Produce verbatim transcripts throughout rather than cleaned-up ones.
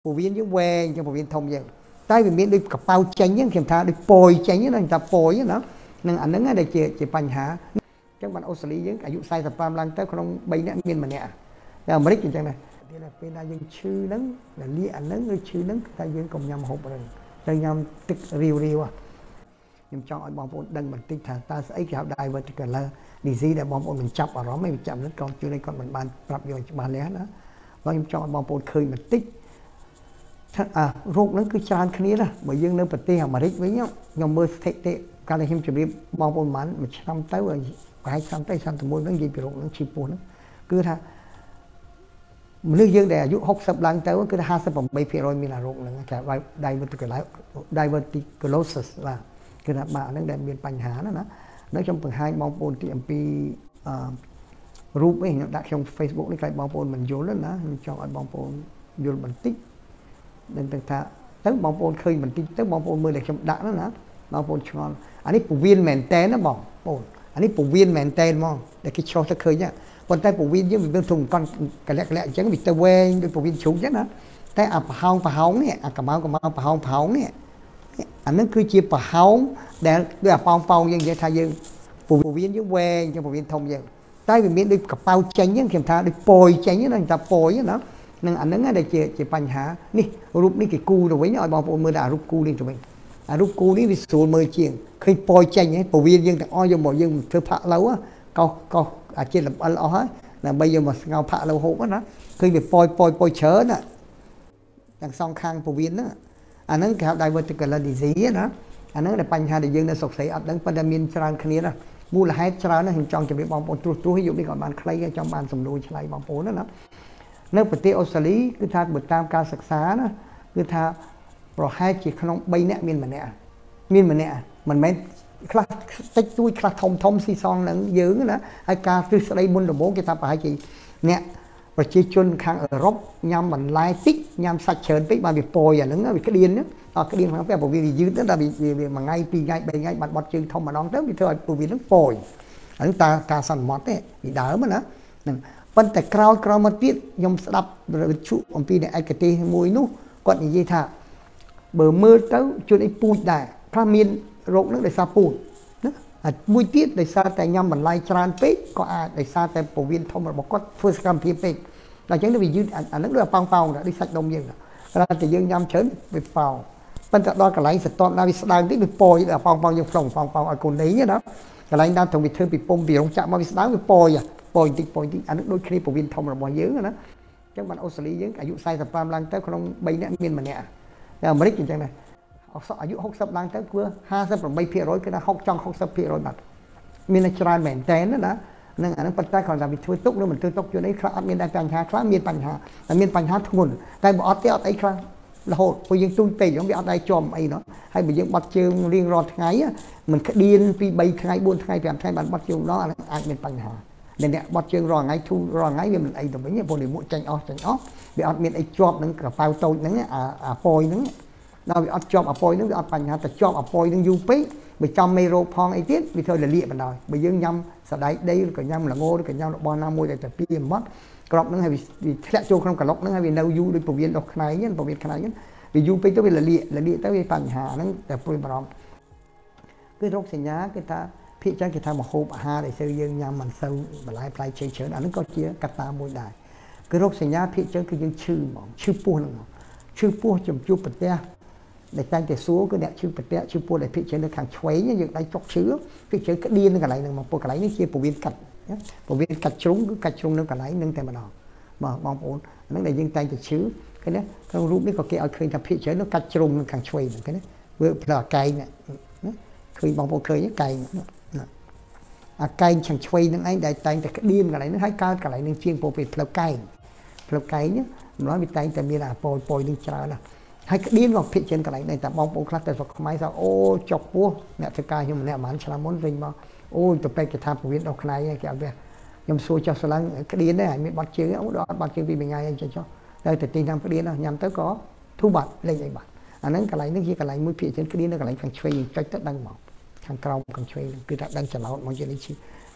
phổ biến những về cho phổ biến thông vậy tay vì miễn đi cặp bao tránh những kiểm tra đi bồi tránh những người ta bồi nó nên anh đứng ở đây chỉ chỉបញ្ហាcác bạn Australia nhữngอายุสี่สิบห้าឡើងទៅក្នុងបីនាក់មានម្នាក់តែអាមេរិកអញ្ចឹងដែរតែពេលណាយើងឈឺហ្នឹងលាអាហ្នឹងឬឈឺហ្នឹងតែយើងកុំញ៉ាំហូបហ្នឹងតែញ៉ាំទឹករាវរាវខ្ញុំចង់ឲ្យបងប្អូនដឹងបន្តិចថាតើស្អីគេហៅ diverticular disease ដែលបងប្អូនមិនចាប់អារម្មណ៍មិនចាប់នឹងកូនជួយគាត់មិនបានប្រាប់យកច្បាស់លាស់ណាបងខ្ញុំចង់ឲ្យបងប្អូនឃើញបន្តិចអារោគហ្នឹងគឺច្រើនគ្នាណាបើយើងនៅប្រទេសអាមេរិកវិញខ្ញុំមើលស្ថិតិកាលខ្ញុំជម្រាបបងប្អូនបានមួយឆ្នាំទៅប្រហែលឆ្នាំទៅឆ្នាំទីមួយហ្នឹងនិយាយពីរោគហ្នឹងឈឺពោះហ្នឹងគឺថាមនុស្សយើងដែលអាយុหกสิบឡើងទៅគឺថាห้าสิบแปดเปอร์เซ็นต์មានអារោគហ្នឹងគេ diverticular diverticulosis បាទគឺថាបាទហ្នឹងដែលមានបញ្ហាណាណានៅខ្ញុំបង្ហាញបងប្អូនទីអំពីអឺរូបនេះខ្ញុំដាក់ក្នុង Facebook នេះខ្លាចបងប្អូនមិនយល់ណាខ្ញុំចង់ឲ្យបងប្អូនយល់បន្តិចនឹងទៅថាទៅបងប្អូនឃើញបន្តិចទៅបងប្អូនមើលតែខ្ញុំដាក់ណាណាបងប្អូនឆ្ងល់អានេះពវៀនមែនតែនណាបងប្អូនអានេះពវៀនមែនតែនហ្មងតែគេឆ្លោះទៅឃើញប៉ុន្តែពវៀនយើងវាធំកន់កលៈកលៈអញ្ចឹងវាទៅវែងដូចពវៀនជ្រូកអញ្ចឹងណាតែអាប្រហោងប្រហោងនេះអាកម្ៅកម្ៅប្រហោងប្រហោងនេះអានឹងគឺជាប្រហោងដែលដូចអាប៉ោងប៉ោងយើងនិយាយថាយើងពវៀនយើងវែងជាងពវៀនធំយើងតែវាមានដូចកប៉ៅចេញហ្នឹងខ្ញុំថាដូចពយចេញហ្នឹងថាពយណានឹងអាហ្នឹងដែលជាជាបញ្ហានេះរូបនេះគេគូទៅវិញឲ្យបងប្អូនមើលតែអារូបគូនេះទៅវិញអារូបគូនេះវាស្រួលមើលជាងឃើញពយចេញហ្នឹងពវៀនយើងទាំងអស់យកមកយើងធ្វើផាក់ឡូវកោសកោសអាជាតិលម្អិលអស់ហើយដើម្បីយកមកស្ងោផាក់ឡូវហូបណាឃើញវាពយពយពយច្រើនណាទាំងសងខាងពវៀនហ្នឹងអាហ្នឹងគេហៅ diverticular disease ណាអាហ្នឹងដែលបញ្ហាដែលយើងនៅស្រុកស្រីអត់ដឹងប៉ុន្តែមានច្រើនគ្នាណាមូលហេតុច្រើនណាស់ខ្ញុំចង់ជម្រាបបងប្អូនត្រួសត្រាសយកនេះក៏បានខ្លីចង់បានសំណួរឆ្លើយបងប្អូនណានៅប្រទេសអូស្ត្រាលីគឺថាបើតាមការសិក្សាណាគឺថាប្រហែលជាក្នុងបីនាក់មានម្នាក់មានម្នាក់មិនមែនខ្លះតិចតួចខ្លះធំធំស៊ីសងនឹងយើងណាហើយការទ្រឹស្ដីមុនដំបូងគេថាប្រហែលជាអ្នកប្រជាជនខាងអឺរ៉ុបញ៉ាំបន្លែតិចញ៉ាំសាច់ច្រើនពេកបានវាពយអាហ្នឹងវាក្តៀនហ្នឹងដល់ក្តៀនខាងពេលព្រោះវាយឺតដល់វាមួយថ្ងៃពីរថ្ងៃបីថ្ងៃបាត់បត់ជើងធំម្ដងទៅវាធ្វើឲ្យពោះវាហ្នឹងពយអាហ្នឹងតាការសន្មត់ទេពីដើមណាហ្នឹងប៉ុន្តែក្រោយក្រោយមកទៀតខ្ញុំស្ដាប់វិទ្យុអំពីអ្នកឯកទេសមួយនោះគាត់និយាយថាបើមើលទៅជនអីពូជដែរខ្លះមានរោគហ្នឹងដោយសារពូជណាហើយមួយទៀតដោយសារតែញ៉ាំបន្លែច្រើនពេកក៏អាចដោយសារតែពោះវៀនធំរបស់គាត់ធ្វើសកម្មភាពពេកដល់អញ្ចឹងវាយឺតអាហ្នឹងដូចប៉ោងប៉ោងដូចសាច់ដុំយើងតែតែយើងញ៉ាំច្រើនវាប៉ោងប៉ុន្តែដល់កន្លែងសតបណាវាស្ដើងតិចវាពយដល់ប៉ោងប៉ោងយើងផ្លុំប៉ោងប៉ោងឲ្យកូននេះណាកន្លែងដើមត្រង់វាធ្វើពីពុំពីរោងចក្រមកវាស្ដើងវាពយពយតិចពយតិចអាហ្នឹងដូចគ្នាពោះវៀនធំរបស់យើងណាអញ្ចឹងបានអូស្ត្រាលីយើងអាយុสี่สิบห้าឡើងទៅក្នុងបីនាក់មានម្នាក់តែអាមេរិកអញ្ចឹងដែរអាយុหกสิบឡើងទៅគឺห้าสิบแปดเปอร์เซ็นต์គឺថាหกចង់หกสิบเปอร์เซ็นต์បាត់មានច្រើនមែនតែនណានឹងអានឹងប៉ុន្តែគ្រាន់តែវាធ្វើទុកឬមិនធ្វើទុកជួយអីខ្លះអត់មានតែបញ្ហាខ្លះមានបញ្ហាតែមានបញ្ហាធ្ងន់តែបើអត់ទេអត់អីខ្លះរហូតព្រោះយើងទូចពេកវាអត់ដែរជាប់អីនោះហើយបើយើងបត់ជើងរៀងរាល់ថ្ងៃមិនក្តៀនពីបីថ្ងៃបួនថ្ងៃប្រាំថ្ងៃបានបត់ជើងម្ដងអានឹងអាចមានបញ្ហាអ្នកបត់ជើងរាល់ថ្ងៃធូររាល់ថ្ងៃវាមិនអីទៅវិញព្រោះវាមួកចាញ់អស់ចាញ់អស់វាអត់មានអីជាប់នឹងក្រប៉ៅតូចហ្នឹងអាអាពយហ្នឹងដល់វាអត់ជាប់អាពយហ្នឹងវាអត់បញ្ហាតែជាប់អាពយហ្នឹងយូរពេកបើចំមេរោគផងអីទៀតវាធ្វើលលាកបណ្ដោយបើយើងញ៉ាំសណ្ដែកដីឬក៏ញ៉ាំល្ងឬក៏ញ៉ាំរបស់ណាមួយដែលតែពីបំត់ក្របហ្នឹងហើយវាធ្លាក់ចូលក្នុងកឡុកហ្នឹងហើយវានៅយូរដូចពវៀនដុសខ្នែងហ្នឹងពវៀនខ្នែងហ្នឹងវាយូរពេកទៅវាលលាកលលាកទៅវាបញ្ហាហ្នឹងតែព្រួយបារម្ភគឺរោគសញ្ញាគឺថាភាគច្រើនគេថាមហូបអាហារដែលយើងញ៉ាំមិនសូវបន្លែផ្លែឈើច្រើនអាហ្នឹងក៏ជាកត្តាមួយដែរគឺរោគសញ្ញាភាគច្រើនគឺយើងឈឺហ្មងឈឺពោះហ្នឹងឈឺពោះចំជួបប្រទះដែលតែងតែសួរគឺអ្នកឈឺប្រទះឈឺពោះដែលភាគច្រើននៅខាងឆ្វេងយើងដៃចុកឈឺភាគច្រើនក្តៀននៅកន្លែងហ្នឹងមកពោះកន្លែងនេះជាពោះវៀនកាត់ពោះវៀនកាត់ជ្រុងគឺកាត់ជ្រុងនៅកន្លែងហ្នឹងតែម្ដងបាទបងប្អូនហ្នឹងដែលយើងតែងតែឈឺឃើញទេក្នុងរូបនេះក៏គេឲ្យឃើញថាភាគច្រើននៅកាត់ជ្រុងនៅខាងឆ្វេងហ្នឹងឃើញទេវាផ្លូវអាកែងណាឃើញបងប្អូនឃើញកែងអាកែងខាងឆ្វេងហ្នឹងឯងដែលតែងតែក្តៀនកន្លែងហ្នឹងហើយកើតកន្លែងហ្នឹងជាងពោះផ្លូវកែងផ្លូវកែងហ្នឹងម្ល៉េះវាតែងតែមានអាពយពយនឹងច្រើនណាស់ហើយក្តៀនមកភិកច្រើនកន្លែងនេះតែបងប្អូនខ្លះតែស្រុកខ្មែរថាអូចុកពោះអ្នកធ្វើការខ្ញុំម្នាក់ប្រហែលឆ្នាំមុនវិញមកអូទៅពេទ្យគេថាពវៀនដល់ខ្នែងគេអត់វាខ្ញុំសួរចុះស្រឡាញ់ក្តៀនដែរមានបាត់ជើងអូដល់អត់បាត់ជើងពីមួយថ្ងៃអីចុះចុះតែទៅទីញ៉ាំក្តៀនញ៉ាំទៅក៏ធូរបាត់លេងអីបាត់អាហ្នឹងកន្លែងនេះជាកន្លែងមួយភិកច្រើនក្តៀននៅកន្លែងខាងឆ្វេងចុចទៅដឹងមកខាងក្រោមខាងឆ្វេងគឺថាដឹងច្រឡោតមកជានេះឈឺ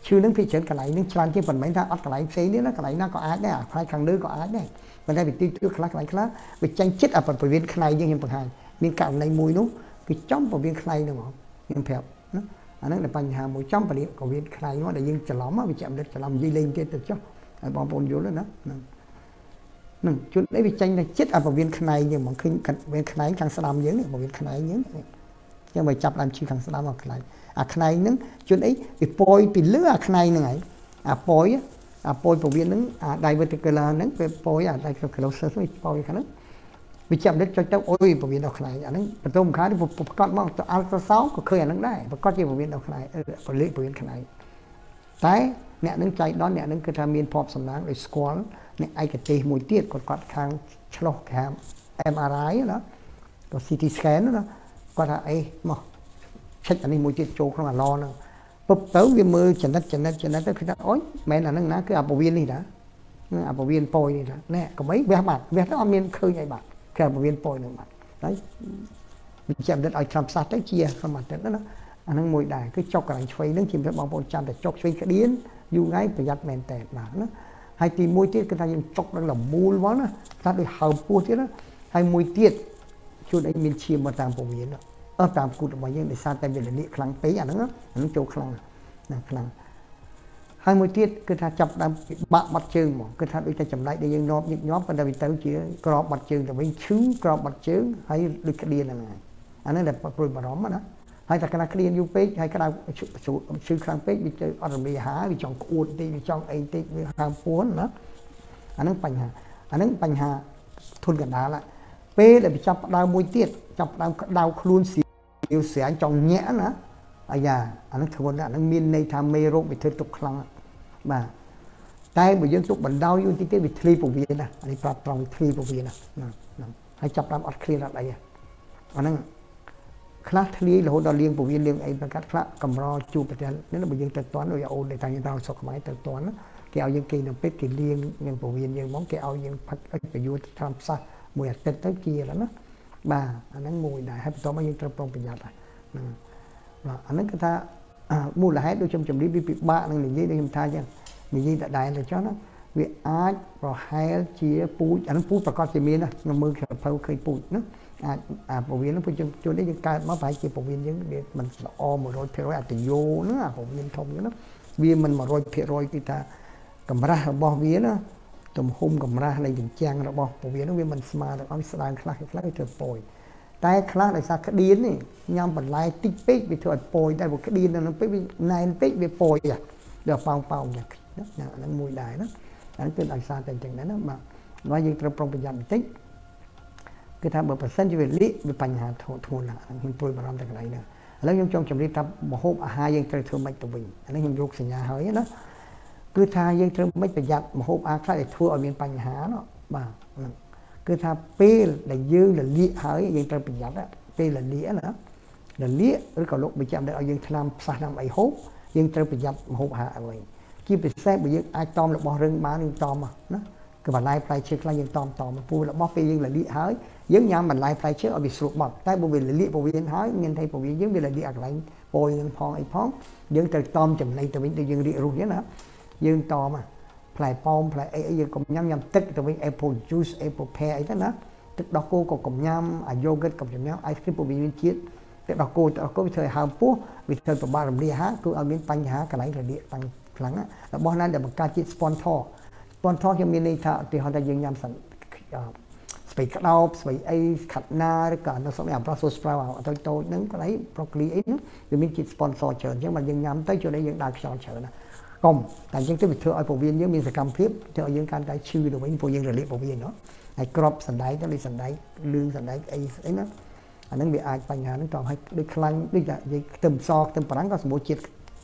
chưa nâng thị trấn cái này nâng tràn kia phần mấy ta ở cái này xí nữa cái này nó có ái đấy à hai thằng đứa có ái đấy và đây bị tiêu tiêu cái này cái bị tranh chết ở phần viên cái này như hiện phần hai miếng cạn này mùi nó cái trong phần viên cái này nữa mà miếng phèo anh ấy làបញ្ហាមួយចំបរិយាក៏វាខ្លាំងមកដែលយើងច្រឡំវាចាំដិតច្រឡំនិយាយលេងទៀតទៅចុះហើយបងប្អូនយល់ណាហ្នឹងជួននេះវាចាញ់តែចិត្តអាពវៀនខ្នែងយើងមកឃើញវៀនខ្នែងខាងស្ដាំយើងពវៀនខ្នែងយើងយើងមកចាប់ដើមឈឺខាងស្ដាំមកខ្នែងអាខ្នែងហ្នឹងជួនអីវាពយពីលើអាខ្នែងហ្នឹងហើយអាពយអាពយពវៀនហ្នឹងអា diverticular ហ្នឹងវាពយអា diverticulosus វាពយខាងហ្នឹងវាចាំដិតចុចទៅអូយពវៀនដល់ខ្នែងអាហ្នឹងបន្ទោមខានេះប្រកាសមកទៅ ultrasound ក៏ឃើញអាហ្នឹងដែរប្រកាសជាពវៀនដល់ខ្នែងពលិពវៀនខ្នែងតែអ្នកនឹងចៃដន្យអ្នកនឹងគឺថាមានភ័ព្វសំណាងដោយស្គាល់អ្នកឯកទេសមួយទៀតគាត់គាត់ខាងឆ្លោះខាង em R I ណាក៏ C T scan ណាគាត់ថាអីមកឆិចអានេះមួយទៀតចូលក្នុងអាឡហ្នឹងពុបទៅវាមើលចំណិតចំណិតចំណិតទៅគឺថាអូយមិនអាហ្នឹងណាគឺអាពវៀននេះណាអាពវៀនពយនេះណាណែកុំអីវះបាត់វះទៅអត់មានឃើញអីបាត់គឺអាពវៀនពយនឹងបាត់ហើយវាចាំដិតឲ្យឆ្នាំផ្សះទៅជាសមត្ថណាអាហ្នឹងមួយដែរគឺចុកកន្លែងឆ្វេងហ្នឹងជាបងប្អូនចាំតែចុកឆ្វេងក្តៀនយូរថ្ងៃប្រយ័ត្នមែនតើបាទណាហើយទីមួយទៀតគឺថាយើងចុកដល់លមូលមកណាថាដូចហើមពោះទៀតណាហើយមួយទៀតជួនអីមានឈាមមកតាមពវៀនអត់តាមគូតរបស់យើងដោយសារតែវាលលាកខ្លាំងពេកអាហ្នឹងអាហ្នឹងចូលខ្លាំងណាខ្លាំងហើយមួយទៀតគឺថាចាប់ដើមបាក់បាត់ជើងមកគឺថាដូចតែចំណែកដែលយើងនាំញឹកញាប់ប៉ុន្តែវាទៅជាក្របបាត់ជើងទៅវិញឈឺក្របបាត់ជើងហើយដូចក្តៀនហ្នឹងហើយអាហ្នឹងដែលព្រួយបារម្ភណាហើយតែកណាក្តៀនយូរពេកហើយក្តៅឈឺខ្លាំងពេកវាទៅអត់រំលាយអាហារវាចង់ក្អួតតិចវាចង់អីតិចវាហាមពួនណាអាហ្នឹងបញ្ហាអាហ្នឹងបញ្ហាធុនកណ្ដាលពេលដែលវាចាប់ដើមមួយទៀតចាប់ដើមក្តៅខ្លួនស្រាវស្រាញចង់ញាក់ណាអាយ៉ាអាហ្នឹងធ្ងន់ណាស់អាហ្នឹងមានន័យថាមេរោគវាធ្វើទុកខ្លាំងបាទតែបើយើងទុកបណ្ដោយយូរតិចទៀតវាធ្លីពវៀនណាអានេះប្រាប់ត្រង់ធ្លីពវៀនណាហ្នឹងហើយចាប់ដើមអត់ឃ្លានអត់អីអាហ្នឹងខ្លះធ្លាយរហូតដល់លៀងពវៀនលៀងអីប្រកាសខ្លះកម្រជួបប្រទេសនេះបើយើងទៅតន់ដូចអូនដែលតាំងទៅសុខខ្មែរទៅតន់គេឲ្យយើងគេនៅពេទ្យគេលៀងមានពវៀនយើងហ្មងគេឲ្យយើងផឹកអិចប្រយោជន៍តាមផ្សះមួយអាទិត្យទៅជាแล้วណាបាទអាហ្នឹងមួយដែរហើយបន្តមកយើងត្រូវប្រុងប្រយ័ត្នហ្នឹងបាទអាហ្នឹងគឺថាមូលហេតុដូចខ្ញុំជម្រាបវាពិបាកនឹងនិយាយដូចខ្ញុំថាអញ្ចឹងនិយាយដដែលទៅចុះណាវាអាចប្រហែលជាពូជអាហ្នឹងពូជប្រកាសជាមានណាខ្ញុំមើលក្រភៅឃើញពូជណាអាចអាពវៀនហ្នឹងពួកយើងជួននេះយើងកើតមកប្រហែលជាពវៀនយើងវាមិនល្អ một trăm phần trăm អត្តយោហ្នឹងអាពវៀនធំហ្នឹងណាវាមិន một trăm phần trăm គឺថាកម្រាស់របស់វាណាទំហំកម្រាស់នៃជញ្ជាំងរបស់ពវៀនហ្នឹងវាមិនស្មើទៅឲ្យស្ដើងខ្លះខ្លះវាធ្វើពយតែខ្លះដោយសារក្តៀននេះញ៉ាំបន្លែតិចពេកវាធ្វើឲ្យពយតែព្រោះក្តៀនហ្នឹងពេកវាណែនពេកវាពយដល់ប៉ោងប៉ោងយ៉ាងណាហ្នឹងមួយដែរណាអានេះគឺដោយសារតែអញ្ចឹងដែរណាបាទហើយយើងត្រូវប្រុងប្រយ័ត្នបន្តិចគឺថាបើប្រសិនជាវាលៀកវាបញ្ហាធ្ងន់ណាស់ខ្ញុំព្រួយបារម្ភតែកន្លែងហ្នឹងឥឡូវខ្ញុំចង់ជម្រាបថាម្ហូបអាហារយើងត្រូវធ្វើម៉េចទៅវិញអានេះខ្ញុំយកសញ្ញាហើយណាគឺថាយើងត្រូវម៉េចប្រយ័ត្នម្ហូបអាហារខ្លះដែលធ្វើឲ្យមានបញ្ហាណាបាទហ្នឹងគឺថាពេលដែលយើងលលៀកហើយយើងត្រូវប្រយ័ត្នពេលលលៀកណាលលៀកឬក៏លោកបញ្ជាក់ឲ្យយើងថ្នាំផ្សះថ្នាំអីហូបយើងត្រូវប្រយ័ត្នម្ហូបអាហារអ្វីជាពិសេសបើយើងអាចតមរបស់រឹងបានយើងតមណាគឺបន្លែផ្លែឈើខ្លះយើងតមតមពូរបស់ពេលយើងលលៀកហើយយើងញ៉ាំបន្លែផ្លែឈើឲ្យវាស្រួលបត់តែបើវាលលៀកពវៀនហើយមានតែពវៀនយើងវាលលៀកអាកន្លែងពយនឹងផងអីផងយើងត្រូវតមចំណីទៅវិញដូចយើងរៀបរស់ចឹងណាយើងតមផ្លែប៉ោមផ្លែអីអីយើងកុំញ៉ាំញ៉ាំទឹកទៅវិញ apple juice apple pear អីទៅណាទឹកដោះគោក៏កុំញ៉ាំអា yogurt កុំញ៉ាំ ice cream ពវៀនជាតិទឹកដោះគោទឹកដោះគោវាធ្វើឲ្យហើមពោះវាធ្វើប្របាករំលាយអាហារគឺឲ្យមានបញ្ហាកន្លែងរលាកតាំងខ្លាំងរបស់ណាដែលបង្កើតជាតិ sponsor sponsor ខ្ញុំមានន័យថាឧទាហរណ៍ថាយើងញ៉ាំស្ពៃក្តោបស្ពៃអីខាត់ណាឬក៏នៅសម្រាប់ Brussels sprout តូចតូចហ្នឹងកន្លែង broccoli អីហ្នឹងវាមានជាតិ sponsor ច្រើនអញ្ចឹងបើយើងញ៉ាំទៅជួយឲ្យយើងដើរខ្យល់ច្រើនណាកុំតែអញ្ចឹងទៅវាធ្វើឲ្យពវៀនយើងមានសកម្មភាពធ្វើឲ្យយើងកាន់តែឈឺទៅវិញព្រោះយើងរលាកពវៀនណាហើយក្របសណ្ដែកទៅដូចសណ្ដែកលឿងសណ្ដែកអីអីណាអាហ្នឹងវាអាចបញ្ហាហ្នឹងតោះឲ្យដូចខ្លាញ់ដូចនិយាយខ្ទឹមសខ្ទឹមបារាំងក៏សម្បូរជាតិ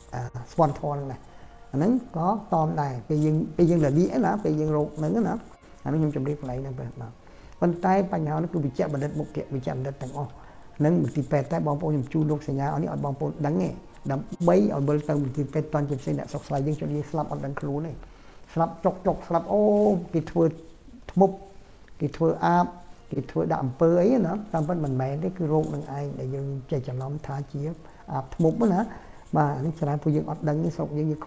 sponsor ហ្នឹងដែរអាហ្នឹងក៏តមដែរពេលយើងពេលយើងរលាកណាពេលយើងរោគហ្នឹងណាអាហ្នឹងខ្ញុំជម្រាបកន្លែងហ្នឹងបាទប៉ុន្តែបញ្ហានេះគឺវិជ្ជបណ្ឌិតមុខវិជ្ជបណ្ឌិតទាំងអស់នឹងមន្ទីរពេទ្យតែបងប្អូនខ្ញុំជួយលោកសញ្ញាឲ្យនេះឲ្យបងប្អូនដឹងទេដើម្បីឲ្យមើលទៅមន្ទីរពេទ្យតន់ជាផ្សេងអ្នកសុខស្លាយយើងជួយនិយាយស្លាប់អត់ដឹងខ្លួនទេស្លាប់ចុកចុកស្លាប់អូគេធ្វើធ្មប់គេធ្វើអាបគេធ្វើដាក់អំពើអីណាតាមពិតមិនមែនទេគឺរោគនឹងឯងដែលយើងចេះច្រឡំថាជាអាបធ្មប់ណាបាទនេះច្រើនពួកយើងអត់ដឹងទេស្រុកយើងយើងខ្វះ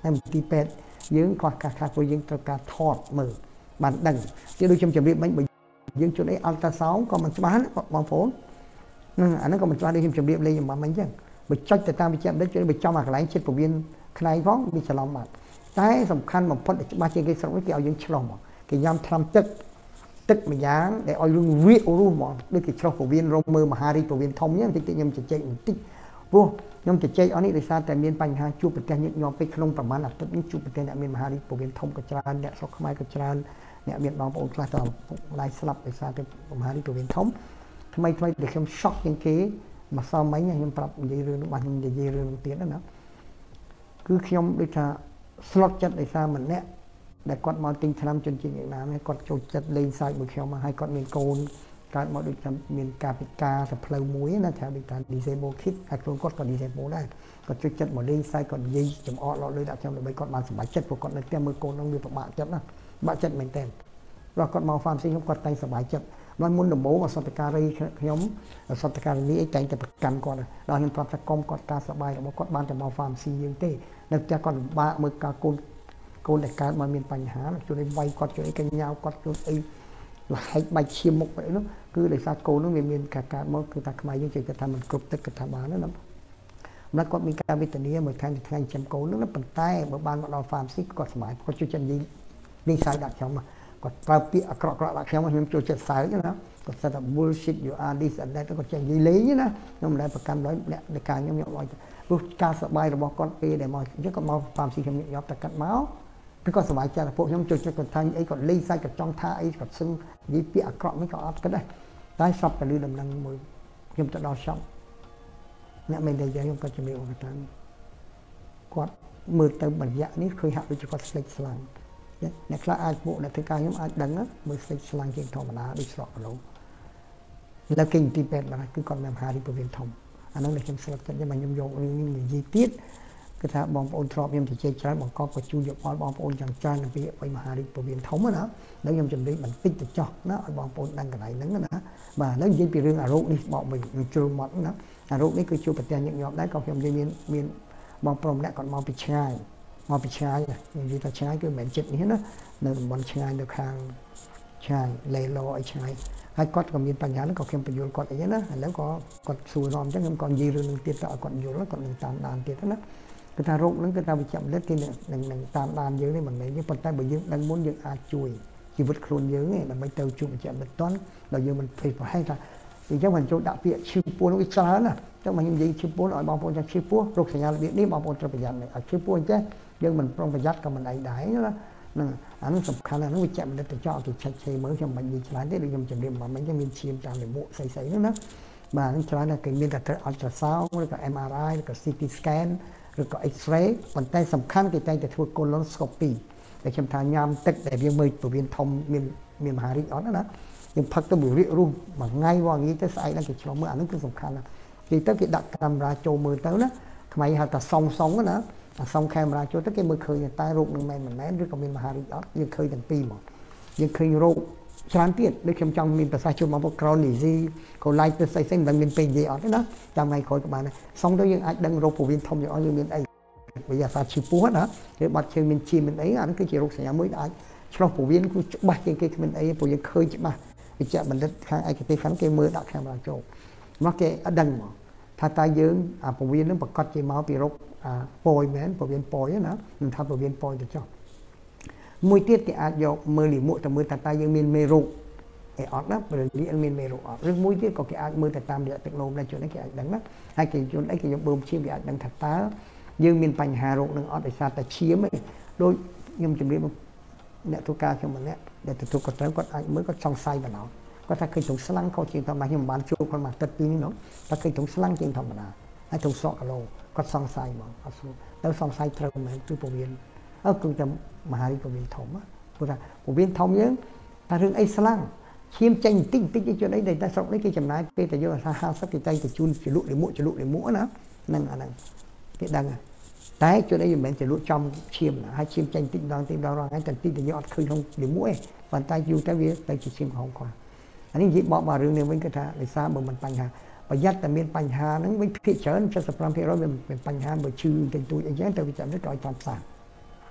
ហើយទីពេទ្យយើងខ្វះការខាតព្រោះយើងត្រូវការថតមើលបានដឹងជាដូចខ្ញុំជម្រាបមិញបើយើងជួនអីអល់ត្រាសោនក៏មិនច្បាស់បងប្អូនហ្នឹងអាហ្នឹងក៏មិនច្បាស់ដូចខ្ញុំជម្រាបលេងខ្ញុំមិញអញ្ចឹងបើចុចទៅតាមវិជ្ជាបណ្ឌិតជួយបើចំអាកន្លែងចិត្តពវៀនខ្នែងផងវាច្រឡំបាត់តែសំខាន់បំផុតច្បាស់ជាងគេស្រុកនេះគេឲ្យយើងឆ្លោះមកគេញ៉ាំថ្នាំទឹកទឹកម្យ៉ាងដែលឲ្យរឿងវារស់មកដូចគេឆ្លោះពវៀនរមមើលមហារីកពវៀនធំអញ្ចឹងតិចតិចខ្ញុំជជែកបន្តិចព្រោះខ្ញុំជជែកអស់នេះដោយសារតែមានបញ្ហាជួបប្រទះញឹកញាប់ពេកក្នុងប្រមាណអាទិត្យនេះជួបប្រទះអ្នកមានមហារីកពវៀនធំក៏ច្រើនអ្នកស្រុកខ្មែរក៏ច្រើនអ្នកមានបងប្អូនខ្លះទៅឡាយស្លាប់ដោយសារតែមហារីកពវៀនធំថ្មីថ្មីដែលខ្ញុំ shock ជាងគេមកសមមិញខ្ញុំប្រាប់និយាយរឿងនោះបាទខ្ញុំនិយាយរឿងនោះទៀតណាគឺខ្ញុំដូចថាស្លុតចិត្តដោយសារម្នាក់ដែលគាត់មកទិញថ្នាំជនជាតិវៀតណាមគាត់ចូលចិត្តលេងសើចមួយខ្ញុំមកហើយគាត់មានកូនកើតមកដូចថាមានការពិការទៅផ្លូវមួយណាថាដូចថា disable kid ហើយខ្លួនគាត់ក៏ disable ដែរគាត់ចូលចិត្តមកលេងសើចគាត់និយាយចំអកលោកលើដាក់ខ្ញុំដើម្បីគាត់បានសប្បាយចិត្តព្រោះគាត់នៅផ្ទះមើលកូននឹងវាពិបាកចិត្តណាបាក់ចិត្តមែនតើព្រោះគាត់មក pharmacy ខ្ញុំគាត់តែងសប្បាយចិត្តដល់មុនដំបូងអសតការីខ្ញុំអសតការីនេះឯងតែងតែប្រកាន់គាត់ដល់ខ្ញុំប្រាប់ថាកុំគាត់ការសប្បាយរបស់គាត់បានតែមក pharmacy យើងទេនៅផ្ទះគាត់ពិបាកមើលការកូនកូនដែលកើតមកមានបញ្ហាជួយឲ្យវាយគាត់ជួយឲ្យកញ្ញាគាត់ជួយអីលហែកបាច់ឈាមមុខvậyនោះគឺដោយសារកូននោះវាមានការកើតមកគឺថាខ្មែរយើងជួយគាត់ថាមិនគ្រប់ទឹកគាត់ថាបានណាម្ល៉េះគាត់មានការវេទនាមួយថ្ងៃថ្ងៃចាំកូននោះប៉ុន្តែបើបានមកដល់ pharmacy គាត់សុបាយគាត់ជួយចិត្តនិយាយលេងសើចដាក់ខ្ញុំគាត់ប្រើពាក្យអាក្រក់ៗដាក់ខ្ញុំខ្ញុំចូលចិត្តសើចណាគាត់ថា bullshit you are this and that គាត់ចេះនិយាយលេងណាខ្ញុំមិនដែលប្រកាន់ដោយអ្នកនៃការខ្ញុំខ្ញុំឲ្យព្រោះការសប្បាយរបស់គាត់ពេលដែលមកអញ្ចឹងគាត់មក pharmacy ខ្ញុំយកតែកាត់មកគឺគាត់សប្បាយចិត្តពួកខ្ញុំចូលចិត្តគាត់ថាអីគាត់លេងសើចគាត់ចង់ថាអីគាត់សឹងនិយាយពាក្យអាក្រក់មិនក៏អត់គិតដែរតែសពតែលឺដំណឹងមួយខ្ញុំទៅដល់ shop អ្នកមែនតែខ្ញុំគាត់ជំរាបគាត់ថាគាត់មើលទៅបរិយានេះឃើញហាក់ដូចជាគាត់ស្លេកស្លាំងអ្នកខ្លះអាចពួកអ្នកធ្វើការខ្ញុំអាចដឹងមើលស្លេកស្លាំងជាងធម្មតាដូចស្រកគីឡូแล้วគេទីពេទ្យបាទគឺគាត់មានមហារីកពវៀនធំអានោះដែលខ្ញុំស្លឹកចិត្តខ្ញុំខ្ញុំយករឿងនេះនិយាយទៀតគឺថាបងប្អូនធ្លាប់ខ្ញុំជជែកច្រើនបង្កប់ក៏ជួយយកអល់បងប្អូនយ៉ាងច្រើនអំពីអីមហារីកពវៀនធំណាហើយខ្ញុំជម្រាបបន្តិចទៅចោះណាឲ្យបងប្អូនដឹងកន្លែងហ្នឹងណាបាទឥឡូវនិយាយពីរឿងអារោគនេះបកវិញជ្រុលមាត់ណាអារោគនេះគឺជួបប្រទះញឹកញាប់ដែរក៏ខ្ញុំនិយាយមានមានបងប្រុសម្នាក់គាត់មកពីឆ្ងាយមកពីឆ្ងាយនិយាយថាឆ្ងាយគឺមិនមែនចិត្តនេះណានៅតំបន់ឆ្ងាយនៅខាងឆ្ងាយលេឡូអីឆ្ងាយហើយគាត់ក៏មានបញ្ហាហ្នឹងក៏ខ្ញុំបញ្យល់គាត់អីណាឥឡូវក៏គាត់សួររំអញ្ចឹងខ្ញុំក៏និយាយរឿងនឹងទៀតទៅឲ្យគាត់យល់គាត់នឹងតាមដានទៀតណាគឺថារោគហ្នឹងគឺថាវិជ្ជាបណ្ឌិតគេនឹងនឹងតាមដានយើងនេះមិនមែនទេប៉ុន្តែបើយើងដឹងមុនយើងអាចជួយជីវិតខ្លួនយើងឯងដើម្បីទៅជួបវិជ្ជាបណ្ឌិតតន់ដល់យើងមិនភ័យប្រហែលថាអញ្ចឹងមិនចូលដាក់ពាក្យឈឺពោះនោះវាច្រើនណាអញ្ចឹងមកខ្ញុំនិយាយឈឺពោះឲ្យបងប្អូនចាំឈឺពោះរោគសញ្ញារបៀបនេះបងប្អូនត្រូវប្រយ័ត្នឲ្យឈឺពោះអញ្ចឹងយើងមិនប្រុងប្រយ័ត្នក៏មិនអីដែរណាហ្នឹងអានោះសំខាន់ណាស់នោះវិជ្ជាបណ្ឌិតទៅចោលគេឆែកឆេរមើលខ្ញុំមិននិយាយច្រើនទេដូចខ្ញុំជម្រាបមកមិញមានឈាមតាមលេមួកស្អីស្អីនោះណាបាទហ្នឹងច្រើនណាស់គេមានតែត្រូវ ultrasound ឬក៏ M R I ឬក៏ C T scan ឬក៏ X-ray ប៉ុន្តែសំខាន់គេតែងតែធ្វើ colonoscopy ដែលខ្ញុំថាញ៉ាំទឹកដែលវាមើលពវៀនធំមានមានមហារីកអត់ណាយើងផឹកទៅមួយរៀករស់មួយថ្ងៃវងនេះទៅស្អែកឡើងគេឆ្លងមើលអានោះគឺសំខាន់ណាស់គេទៅគេដាក់កាមេរ៉ាចូលមើលទៅណាខ្មែរហៅថាសុងសុងណាអាសុងកាមេរ៉ាចូលទៅគេមើលឃើញតែរោគនឹងមែនមិនមែនឬក៏មានមហារីកអត់យើងឃើញទាំងពីរមកយើងឃើញរោគច្រើនទៀតដូចខ្ញុំចង់មានប្រសាសន៍ជួយមកពួក Crohn's disease កូឡៃទៅស្អីស្អីមិនមានពេកនិយាយអត់ទេណាចាំថ្ងៃក្រោយក៏បានដែរសុងទៅយើងអាចដឹងរោគពវៀនធំយើងអត់យើងមានអីវិទ្យាសាស្ត្រឈឺពោះណាឬបាត់ឈឺមានឈាមមានអីអានោះគឺជារោគសញ្ញាមួយដែលអាចឆ្លងពវៀនគឺច្បាស់ជាងគេគ្មានអីព្រោះយើងឃើញច្បាស់វិជ្ជាបណ្ឌិតខាងឯកទេសខាងគេមើលដាក់កាមេរ៉ាចូលមកគេអត់ដឹងមកថាតើយើងអាពវៀននឹងប្រកាសជាមកពីរោគអាពយមែនពវៀនពយណាមិនថាពវៀនពយទៅចុះមួយទៀតគេអាចយកមើលលាមកទៅមើលថាតើយើងមានមេរោគអីអត់ណាព្រោះវាមានមេរោគអត់ឬមួយទៀតក៏គេអាចមើលទៅតាមរយៈទឹកនោមដែរជួននេះគេអាចដឹងណាហើយគេជួនអីគេយកបូមឈាមគេអាចដឹងថាតើយើងមានបញ្ហារោគនឹងអត់ដោយសារតែឈាមឯងដូចខ្ញុំជម្រាបអ្នកធ្វើការខ្ញុំម្នាក់ដែលទទួលគាត់ត្រូវគាត់អាចមើលគាត់សង្ស័យបណ្ដោះគាត់ថាឃើញធុងស្លាំងខុសជាងធម្មតាខ្ញុំមិនបានជួបគាត់មកទឹកពីនេះនោះតែឃើញធុងស្លាំងជាងធម្មតាហើយធុងសក់គីឡូគាត់សង្ស័យហ្មងអត់ស្រួលទៅសង្ស័យត្រូវមែនគឺពវៀនអើគឺតែមហារីកពវៀនធំព្រោះថាពវៀនធំយើងតែរឿងអីស្លាំងឈាមចេញបន្តិចបន្តិចឯជួយអីតែស្រុកនេះគេចំណាយពេលតែយកថាห้าสิบគេតែទៅជូនជ្រលក់លាមកជ្រលក់លាមកណាហ្នឹងអាហ្នឹងគេដឹងតែជួយអីមិនមែនជ្រលក់ចំឈាមណាហើយឈាមចេញតិចម្ដងតិចម្ដងរាល់ថ្ងៃតែតិចតែយកអត់ឃើញក្នុងលាមកឯងប៉ុន្តែយូរទៅវាទៅជាឈាមក្រហមខ្វះអានេះនិយាយបកមករឿងនេះវិញគឺថាដោយសារបើមិនបញ្ហាប្រយ័ត្នតែមានបញ្ហាហ្នឹងវិញភាគច្រើន เจ็ดสิบห้าเปอร์เซ็นต์ វាមានបញ្ហាបើឈឺតិចតួចអីចឹងទៅវាចាំទៅឲ្យតាមផ្សារ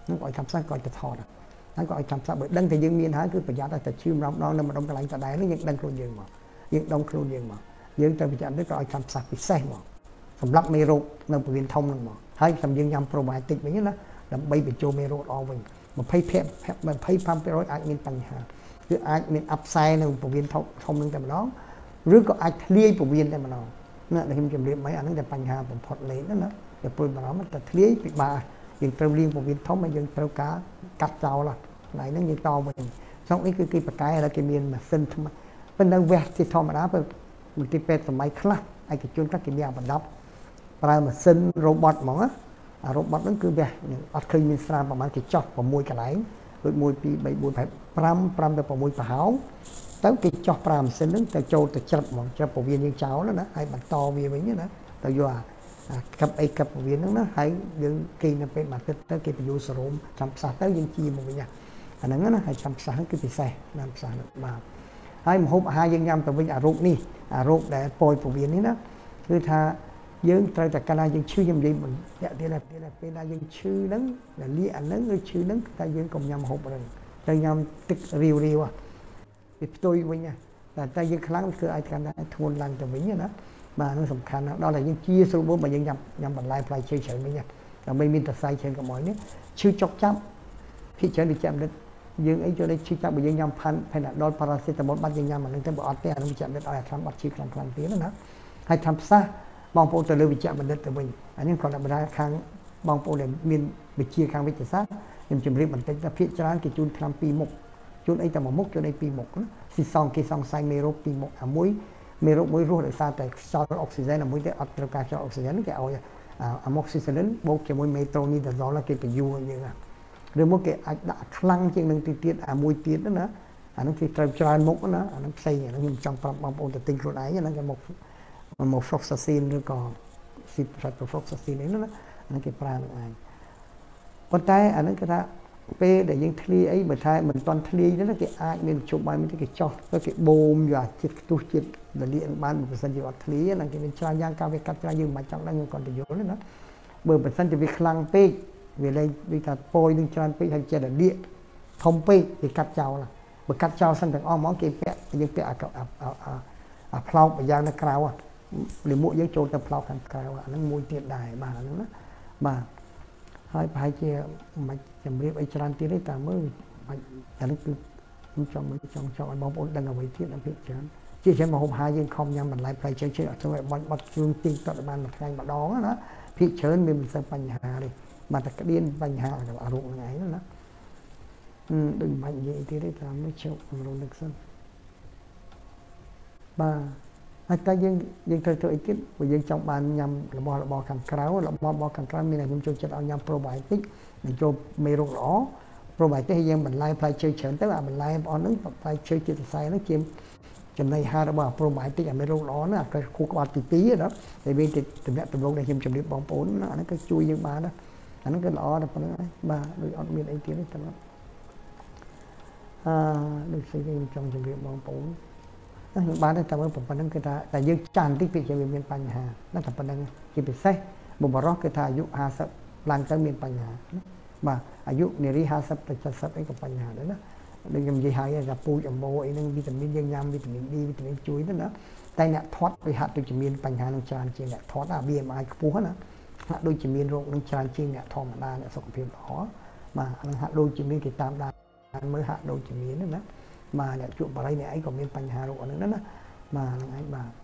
nó gọi chăm sóc gọi chặt thọ nó gọi chăm sóc bởi đăng thì dương miên hái cứ phải giá ta chim rong đó nên mà đông cái lạnh ta đáy nó những đăng luôn dương mà những đông luôn dương mà dương ta bị chạm tới gọi chăm sóc bị xe mà sầm lắc mê rô nó bị viên thông mà hay sầm dương nhầm probiotic vậy đó làm bay bị chô mê rô all mình mà thấy phép phép mà thấy pump rồi ai miên tăng hà cứ ai miên upside nó bị viên thông thông nên tại đó rứa có ai clear bị viên tại mà nó nè để em chấm điểm mấy anh nó để tăng hà bằng phật lấy đó nó để bôi mà nó mà ta clear bị bà những trâu liên của viên thống mà những trâu cá cắt trâu là này nó như to mình xong ấy cái cái bạc cái là cái miền mà sinh thôi mà bên đang vẹt thì thò mà đá bên mình thì vẹt máy khác ai cái chuyên các cái miếng bản đắp và mà sinh robot mỏng á à, robot nó cứ vẹt ở khơi miền Nam mà mang cái chọc và môi cả lấy rồi môi pi bảy môi phải pram pram được vào môi phải háo tới cái chọc pram sinh nó từ châu từ chập mỏng cho phổ viên như cháu đó đó ai bản to vì vậy nhá đó từ giờ cặp ấy cặp viên nó nó hay những kỳ nó phải mặt tới cái ví dụ sử dụng chăm sóc tới những chi một cái nhà anh nó nó hay chăm sóc cái bị xe làm sao được mà hai một hôm hai dân nhâm từ bây giờ rụng đi à rụng để bồi phổ biến đó cứ tha dân trời tại Canada dân chưa nhầm gì mình dạ thế là thế là thế là dân chưa nắng là lia nắng người chưa nắng ta dân cùng nhâm hộp rồi ta nhâm tích riêu riêu à thì tôi với nha là ta dân kháng cứ ai Canada thôn làng từ mình đó mà nó sầm khăn đó là những chia số bốn mà những nhầm nhầm bằng live play chơi chơi với nhau là mình mình tập sai trên cả mọi nước chưa chọc chăm khi chơi được chạm được dương ấy cho đây chưa chăm bởi dương nhầm phan hay là đôi paracetamol bắt dương nhầm mà nó tới bỏ té nó bị chạm được ai làm bắt chi làm làm tiếng đó hay tham xa bong po từ lưu bị chạm mình được từ mình anh nhưng còn là ra khang bong po để miền bị chia khang với chả sát nhưng chìm riêng mình tính là phía trái cái chun tham pi một chun ấy tầm một mốc cho đây pi một xì xong cái xong sai mê pi một à muối mê rốt muối rốt để sao tại sao oxygen là muối để attract cho oxygen cái ao amoxicillin bốc cho muối metronidazole là do là cái cái du như là rồi một cái đã khăng trên đường tiết tiết à muối tiết đó nữa à nó thì tràn tràn mốc đó nó xây nhà nó dùng trong trong bong bóng tinh luôn ấy nó cái một một fluoxetine rồi còn xịt fluoxetine đấy nó nó cái pran này con trai anh ấy cái ta p để những thli ấy mà thay mình toàn thli đó là cái ai mình chụp bài mình cái cho cái bom và chiết tu chiết là điện ban một phần gì thli là cái mình tra giang cao về cắt ra nhưng mà trong đang còn để vô nữa bởi phần thân thì việc khăng p về đây đi cả poi nhưng tràn p hay chơi là điện thông p thì cắt chào là bởi cắt chào sang thằng om món kia pẹ nhưng pẹ à à à à plau bởi giang nó cao à để mũi những chỗ tập plau càng cao à nó mũi tiền đài mà nó mà hai phải chia mà chấm riêng ấy tràn tiền đấy ta mới anh nó cứ trong mấy trong trong anh bóng đang ở vị trí làm việc chán chỉ trên mà hôm hai nhưng không nha mình lại phải chơi chơi ở trong vậy bắt bắt chương trình tận ban mặt ngay mà đó đó thị trấn mình sẽ bành hà đi mà ta cái điên bành hà là ở ruộng này đó đừng mạnh gì thì đấy ta mới chịu rồi được xong ba hai ta dân dân thời thời tiết của dân trong bàn nhằm là bò là bò càng cáo là bò bò càng cáo mình là chúng tôi cho nhằm probiotic để cho mê rô rõ probiotic hay dân mình live play chơi chén tức là mình live on nó play chơi chơi sai nó chim chừng này hai là bò probiotic là mê rô rõ nó cái khu có tí tí đó tại vì thì từ mẹ từ lâu đây chim chim đi bóng bốn nó cái chui dân ba đó nó cái lọ đó ba đôi ở miền ấy tiếng đấy à được xây dựng trong chim đi bóng bốn những bạn ấy taoผมปนังkitaแต่ยังจานที่เป็นจะมีปัญหานั่นแต่ปนังที่เป็นใช่บุบรอกkitaอายุห้าสิบหลังจากมีปัญหามาอายุในรีห้าสิบแต่จะสับไอ้กับปัญหาแล้วนะดึงยังยี่ห้าจะปูจมูกไอ้นั่งวิตามินยังยำวิตามินดีวิตามินจุยนั่นนะแต่เนี่ยทอดไปหัดโดยจะมีปัญหาในจานจริงเนี่ยทอดอาเบียมไอ้กระปูนะหัดโดยจะมีโรคในจานจริงเนี่ยทอมดาเนี่ยสกปรกหรอมาหัดโดยจะมีกิจตามดาmớiหัดโดยจะมีนั่นนะมาเนี่ยจุดอะไรเนี่ยไอ้ก็มีปัญหาโรคนั้นนะมาไอ้บ่า